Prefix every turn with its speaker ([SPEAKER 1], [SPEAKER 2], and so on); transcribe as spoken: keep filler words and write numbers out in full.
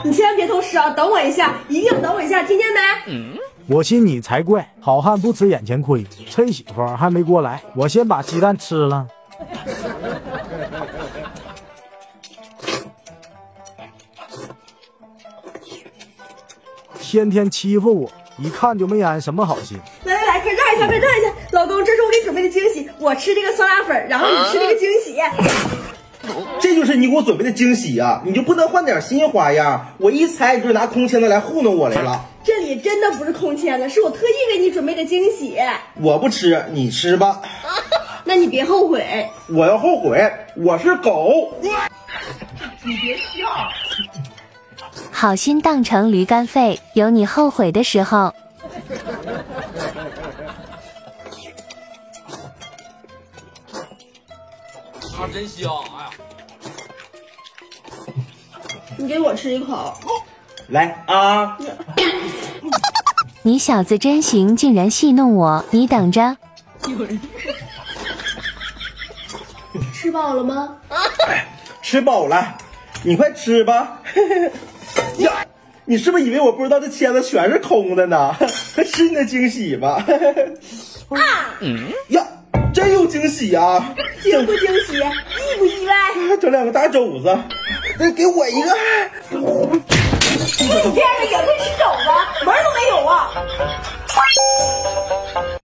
[SPEAKER 1] 你千万别偷吃啊！等我一下，一定要等我一下，听见没？嗯。
[SPEAKER 2] 我信你才怪，好汉不吃眼前亏，趁媳妇儿还没过来，我先把鸡蛋吃了。天天欺负我，一看就没安什么好心。
[SPEAKER 1] 来来来，快让一下，快让一下，老公，这是我给你准备的惊喜，我吃这个酸辣粉，然后你吃这个惊喜。
[SPEAKER 3] 这就是你给我准备的惊喜啊！你就不能换点新花样？我一猜你就是拿空签子来糊弄我来了。
[SPEAKER 1] 这里真的不是空签子，是我特意给你准备的惊喜。
[SPEAKER 3] 我不吃，你吃吧。
[SPEAKER 1] 那你别后悔。
[SPEAKER 3] 我要后悔，我是狗。
[SPEAKER 1] 你别笑。
[SPEAKER 4] 好心当成驴肝肺，有你后悔的时候。
[SPEAKER 5] 啊，真香！哎呀，
[SPEAKER 1] 你给我吃一口。
[SPEAKER 3] 来啊！
[SPEAKER 4] 你小子真行，竟然戏弄我！你等着。
[SPEAKER 1] 吃饱了吗？
[SPEAKER 3] 吃饱了，你快吃吧。呀，你是不是以为我不知道这签子全是空的呢？快吃你的惊喜吧。
[SPEAKER 1] 啊！
[SPEAKER 3] 嗯呀，真有惊喜啊！
[SPEAKER 1] 惊不惊喜？意不意外？
[SPEAKER 3] 整两个大肘子，再给我一个。
[SPEAKER 1] 你这样的也配吃肘子？门都没有啊！